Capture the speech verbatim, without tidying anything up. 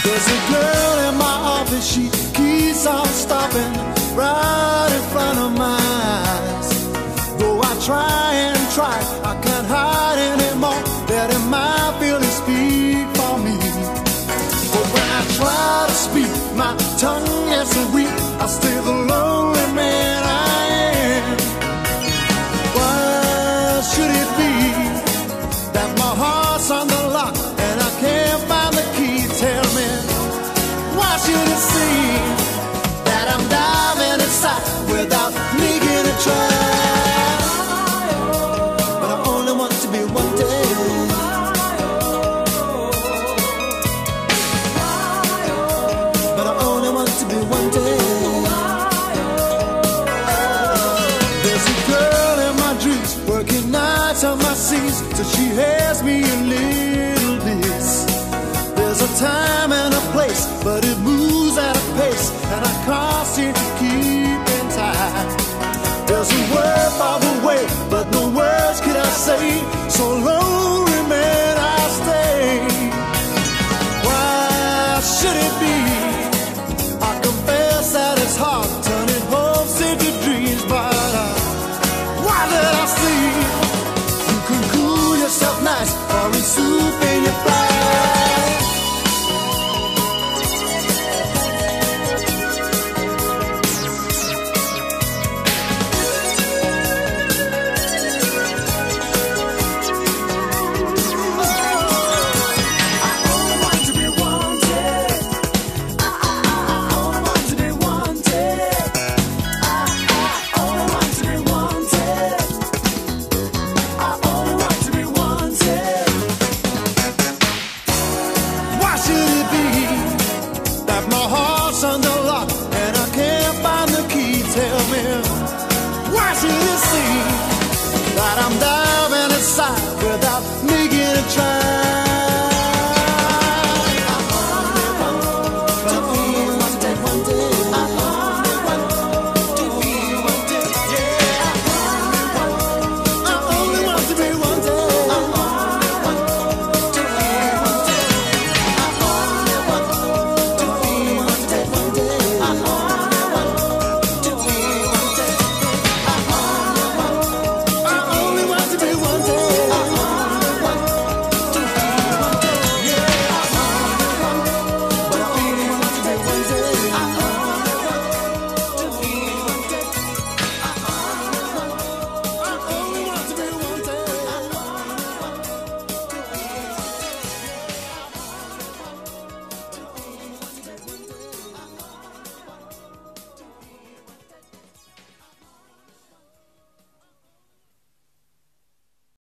There's a girl in my office, she keeps on stopping right in front of my eyes. Though I try and try, I can't hide anymore, letting my feelings speak for me. But when I try to speak, my tongue is so weak, I stay the lonely man I am. Why should it be that my heart's on the lock and I can't find the key? Tell me, why should it seem that I'm diving inside without making a try? But I only want to be wanted. But I only want to be wanted. There's a girl in my dreams, working nights on my scenes till she has me a little bit. There's a time and a place, but it moves at a pace, and I can't seem to keep in time. There's a word by the way, but no words can I say. So lonely man I stay. Why should it be? I confess that it's hard, turning hopes into dreams, but uh, why did I see? You can cool yourself nice, or in soup in your fly. On the lock and I can't find the key. Tell me, why should it seem